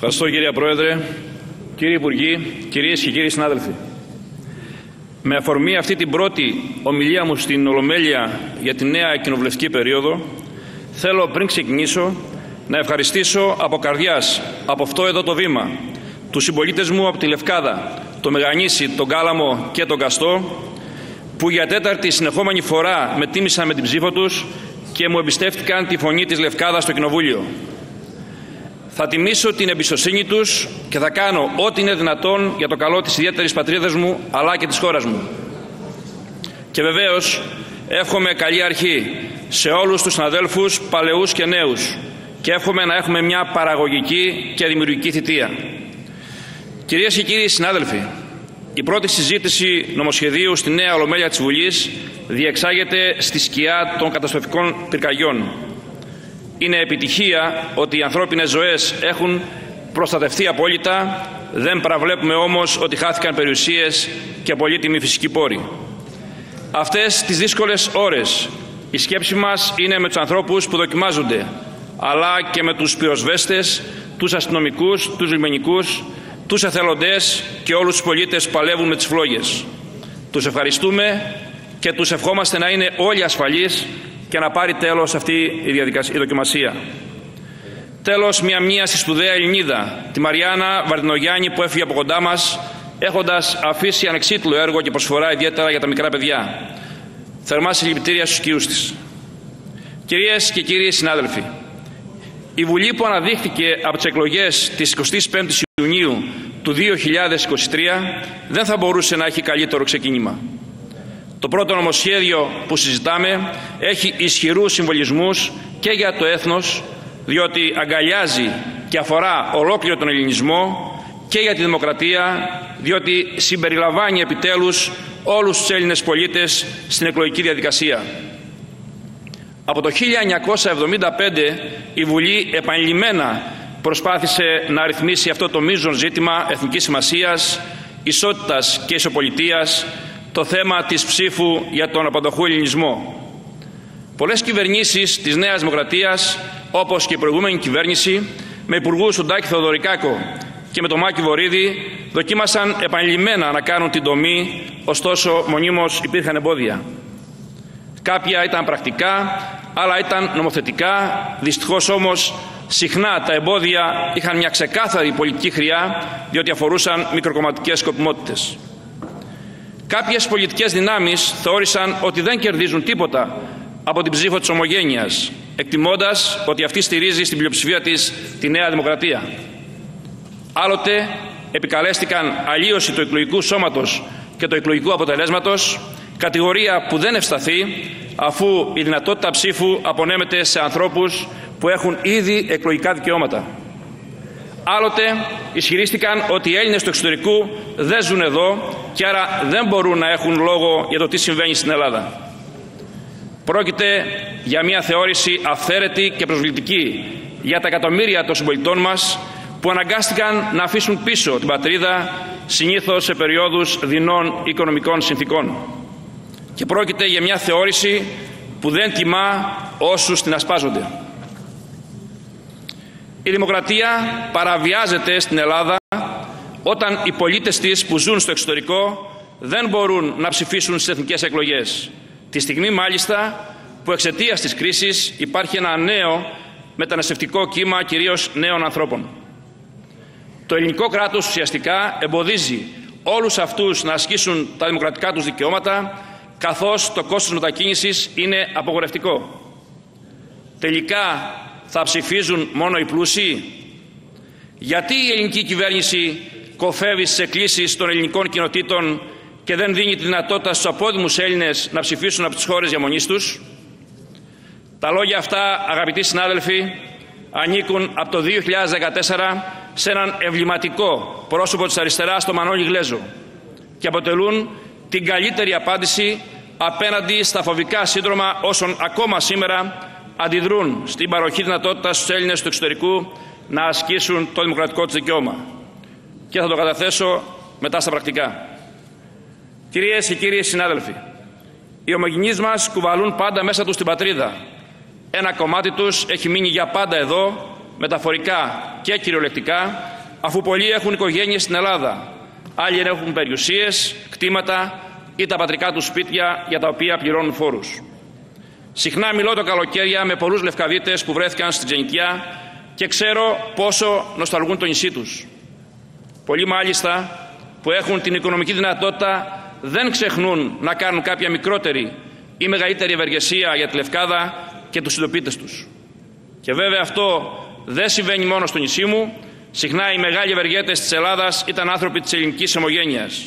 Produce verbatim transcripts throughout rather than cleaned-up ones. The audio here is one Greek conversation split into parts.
Ευχαριστώ, κυρία Πρόεδρε, κύριοι Υπουργοί, κυρίες και κύριοι συνάδελφοι. Με αφορμή αυτή την πρώτη ομιλία μου στην Ολομέλεια για τη νέα κοινοβουλευτική περίοδο, θέλω πριν ξεκινήσω να ευχαριστήσω από καρδιάς, από αυτό εδώ το βήμα, τους συμπολίτες μου από τη Λευκάδα, το Μεγανήσι, τον Κάλαμο και τον Καστό, που για τέταρτη συνεχόμενη φορά με τίμησαν με την ψήφο τους και μου εμπιστεύτηκαν τη φωνή της Λευκάδας στο Κοινοβούλιο. Θα τιμήσω την εμπιστοσύνη τους και θα κάνω ό,τι είναι δυνατόν για το καλό της ιδιαίτερης πατρίδας μου αλλά και της χώρας μου. Και βεβαίως εύχομαι καλή αρχή σε όλους τους συναδέλφους παλαιούς και νέους και εύχομαι να έχουμε μια παραγωγική και δημιουργική θητεία. Κυρίες και κύριοι συνάδελφοι, η πρώτη συζήτηση νομοσχεδίου στη νέα Ολομέλεια της Βουλής διεξάγεται στη σκιά των καταστροφικών πυρκαγιών. Είναι επιτυχία ότι οι ανθρώπινες ζωές έχουν προστατευτεί απόλυτα, δεν παραβλέπουμε όμως ότι χάθηκαν περιουσίες και πολύτιμοι φυσικοί πόροι. Αυτές τις δύσκολες ώρες η σκέψη μας είναι με τους ανθρώπους που δοκιμάζονται, αλλά και με τους πυροσβέστες, τους αστυνομικούς, τους λιμενικούς, τους εθελοντές και όλους τους πολίτες που παλεύουν με τις φλόγες. Τους ευχαριστούμε και τους ευχόμαστε να είναι όλοι ασφαλείς και να πάρει τέλος αυτή η, διαδικασία, η δοκιμασία. Τέλος, μια μνήμα στη σπουδαία Ελληνίδα, τη Μαριάννα Βαρδινογιάννη, που έφυγε από κοντά μας, έχοντας αφήσει ανεξίτηλο έργο και προσφορά ιδιαίτερα για τα μικρά παιδιά. Θερμά συλληπιτήρια στους οικείους της. Κυρίες και κύριοι συνάδελφοι, η Βουλή που αναδείχθηκε από τις εκλογές της εικοστής πέμπτης Ιουνίου του δύο χιλιάδες είκοσι τρία δεν θα μπορούσε να έχει καλύτερο ξεκίνημα. Το πρώτο νομοσχέδιο που συζητάμε έχει ισχυρούς συμβολισμούς και για το έθνος, διότι αγκαλιάζει και αφορά ολόκληρο τον ελληνισμό, και για τη δημοκρατία, διότι συμπεριλαμβάνει επιτέλους όλους τους Έλληνες πολίτες στην εκλογική διαδικασία. Από το χίλια εννιακόσια εβδομήντα πέντε η Βουλή επανειλημμένα προσπάθησε να ρυθμίσει αυτό το μείζον ζήτημα εθνικής σημασίας, ισότητας και ισοπολιτείας, το θέμα της ψήφου για τον απανταχού ελληνισμό. Πολλές κυβερνήσεις της Νέας Δημοκρατίας, όπως και η προηγούμενη κυβέρνηση, με υπουργούς τον Τάκη Θεοδωρικάκο και με τον Μάκη Βορίδη, δοκίμασαν επανειλημμένα να κάνουν την τομή, ωστόσο μονίμως υπήρχαν εμπόδια. Κάποια ήταν πρακτικά, άλλα ήταν νομοθετικά, δυστυχώς όμως συχνά τα εμπόδια είχαν μια ξεκάθαρη πολιτική χρειά, διότι αφορούσαν μικροκομματικές σκοπιμότητες. Κάποιες πολιτικές δυνάμεις θεώρησαν ότι δεν κερδίζουν τίποτα από την ψήφο της ομογένειας, εκτιμώντας ότι αυτή στηρίζει στην πλειοψηφία της τη Νέα Δημοκρατία. Άλλοτε επικαλέστηκαν αλλίωση του εκλογικού σώματος και του εκλογικού αποτελέσματος, κατηγορία που δεν ευσταθεί, αφού η δυνατότητα ψήφου απονέμεται σε ανθρώπους που έχουν ήδη εκλογικά δικαιώματα. Άλλοτε ισχυρίστηκαν ότι οι Έλληνες του εξωτερικού δεν ζουν εδώ και άρα δεν μπορούν να έχουν λόγο για το τι συμβαίνει στην Ελλάδα. Πρόκειται για μια θεώρηση αυθαίρετη και προσβλητική για τα εκατομμύρια των συμπολιτών μας που αναγκάστηκαν να αφήσουν πίσω την πατρίδα, συνήθως σε περιόδους δεινών οικονομικών συνθήκων. Και πρόκειται για μια θεώρηση που δεν τιμά όσους την ασπάζονται. Η δημοκρατία παραβιάζεται στην Ελλάδα όταν οι πολίτες της που ζουν στο εξωτερικό δεν μπορούν να ψηφίσουν στις εθνικές εκλογές. Τη στιγμή μάλιστα που εξαιτίας της κρίσης υπάρχει ένα νέο μεταναστευτικό κύμα κυρίως νέων ανθρώπων. Το ελληνικό κράτος ουσιαστικά εμποδίζει όλους αυτούς να ασκήσουν τα δημοκρατικά τους δικαιώματα, καθώς το κόστος μετακίνησης είναι απαγορευτικό. Τελικά θα ψηφίζουν μόνο οι πλούσιοι? Γιατί η ελληνική κυβέρνηση κοφεύει στις εκκλήσεις των ελληνικών κοινοτήτων και δεν δίνει τη δυνατότητα στους απόδημους Έλληνες να ψηφίσουν από τις χώρες διαμονής τους? Τα λόγια αυτά, αγαπητοί συνάδελφοι, ανήκουν από το δύο χιλιάδες δεκατέσσερα σε έναν εμβληματικό πρόσωπο της αριστεράς, το Μανώλη Γλέζο, και αποτελούν την καλύτερη απάντηση απέναντι στα φοβικά σύνδρομα όσων ακόμα σήμερα αντιδρούν στην παροχή δυνατότητα στους Έλληνες του εξωτερικού να ασκήσουν το δημοκρατικό τους δικαίωμα. Και θα το καταθέσω μετά στα πρακτικά. Κυρίες και κύριοι συνάδελφοι, οι ομογενείς μας κουβαλούν πάντα μέσα τους την πατρίδα. Ένα κομμάτι τους έχει μείνει για πάντα εδώ, μεταφορικά και κυριολεκτικά, αφού πολλοί έχουν οικογένειες στην Ελλάδα, άλλοι έχουν περιουσίες, κτήματα ή τα πατρικά τους σπίτια για τα οποία πληρώνουν φόρους. Συχνά μιλώ το καλοκαίρια με πολλούς Λευκαδίτες που βρέθηκαν στην ξενιτιά και ξέρω πόσο νοσταλγούν το νησί τους. Πολλοί μάλιστα που έχουν την οικονομική δυνατότητα δεν ξεχνούν να κάνουν κάποια μικρότερη ή μεγαλύτερη ευεργεσία για τη Λευκάδα και τους συντοπίτες τους. Και βέβαια αυτό δεν συμβαίνει μόνο στο νησί μου. Συχνά οι μεγάλοι ευεργέτες της Ελλάδας ήταν άνθρωποι της ελληνικής αιμογένειας.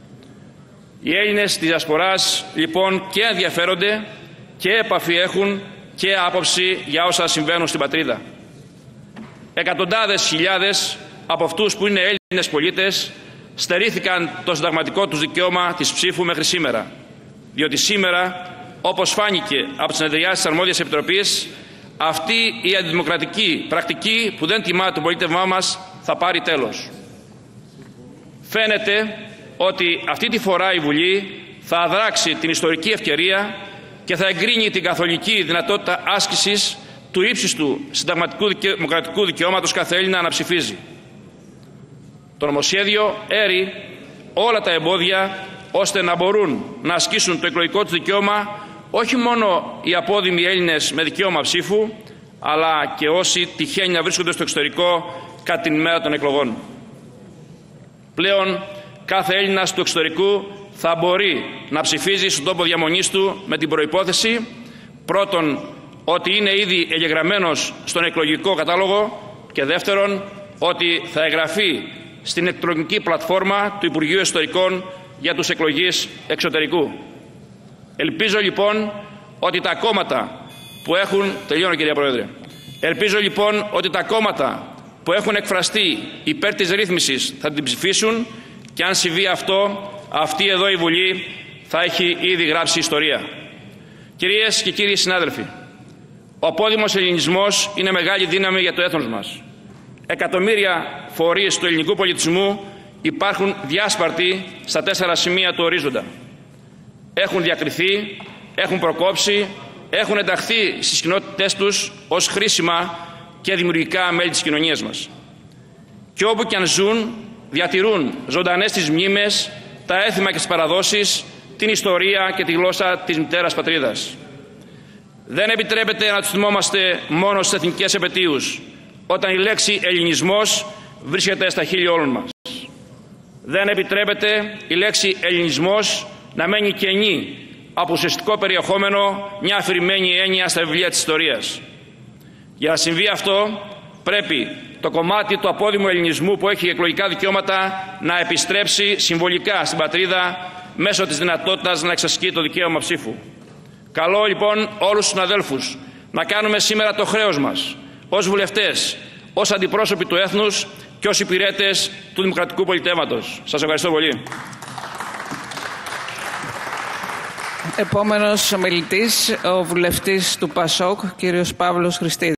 Οι Έλληνες της Διασποράς λοιπόν και ενδιαφέρονται και επαφή έχουν και άποψη για όσα συμβαίνουν στην πατρίδα. Εκατοντάδες χιλιάδες από αυτούς που είναι Έλληνες πολίτες στερήθηκαν το συνταγματικό τους δικαίωμα της ψήφου μέχρι σήμερα. Διότι σήμερα, όπως φάνηκε από τις συνεδριάσεις της Αρμόδιας Επιτροπής, αυτή η αντιδημοκρατική πρακτική που δεν τιμά το πολίτευμά μας θα πάρει τέλος. Φαίνεται ότι αυτή τη φορά η Βουλή θα αδράξει την ιστορική ευκαιρία και θα εγκρίνει την καθολική δυνατότητα άσκησης του ύψιστου συνταγματικού δημοκρατικού δικαιώματος κάθε Έλληνα να ψηφίζει. Το νομοσχέδιο έρει όλα τα εμπόδια ώστε να μπορούν να ασκήσουν το εκλογικό τους δικαίωμα όχι μόνο οι απόδημοι Έλληνες με δικαίωμα ψήφου, αλλά και όσοι τυχαίνει να βρίσκονται στο εξωτερικό κατά την ημέρα των εκλογών. Πλέον κάθε Έλληνας του εξωτερικού θα μπορεί να ψηφίζει στον τόπο διαμονής του με την προϋπόθεση πρώτον ότι είναι ήδη εγγεγραμμένος στον εκλογικό κατάλογο και δεύτερον ότι θα εγγραφεί στην ηλεκτρονική πλατφόρμα του Υπουργείου Εσωτερικών για τους εκλογείς εξωτερικού. Ελπίζω λοιπόν ότι τα κόμματα που έχουν... Τελειώνω κυρία Πρόεδρε. Ελπίζω λοιπόν ότι τα κόμματα που έχουν εκφραστεί υπέρ της ρύθμισης θα την ψηφίσουν και αν συμβεί αυτό, αυτή εδώ η Βουλή θα έχει ήδη γράψει ιστορία. Κυρίες και κύριοι συνάδελφοι, ο απόδημος ελληνισμός είναι μεγάλη δύναμη για το έθνος μας. Εκατομμύρια φορείς του ελληνικού πολιτισμού υπάρχουν διάσπαρτοι στα τέσσερα σημεία του ορίζοντα. Έχουν διακριθεί, έχουν προκόψει, έχουν ενταχθεί στις κοινότητές τους ως χρήσιμα και δημιουργικά μέλη της κοινωνίας μας. Και όπου και αν ζουν, διατηρούν ζωντανές τις μνήμες, τα έθιμα και τις παραδόσεις, την ιστορία και τη γλώσσα της μητέρας πατρίδας. Δεν επιτρέπεται να τους θυμόμαστε μόνο στις εθνικές επετείους, όταν η λέξη ελληνισμός βρίσκεται στα χείλη όλων μας. Δεν επιτρέπεται η λέξη ελληνισμός να μένει κενή από ουσιαστικό περιεχόμενο, μια αφηρημένη έννοια στα βιβλία της ιστορίας. Για να συμβεί αυτό, πρέπει το κομμάτι του απόδημου ελληνισμού που έχει εκλογικά δικαιώματα να επιστρέψει συμβολικά στην πατρίδα μέσω της δυνατότητας να εξασκεί το δικαίωμα ψήφου. Καλώ λοιπόν όλους τους συναδέλφους να κάνουμε σήμερα το χρέος μας ως βουλευτές, ως αντιπρόσωποι του έθνους και ως υπηρέτες του δημοκρατικού πολιτεύματος. Σας ευχαριστώ πολύ. Επόμενος ομιλητής, ο βουλευτής του ΠΑΣΟΚ, κύριος Παύλος Χριστίδης.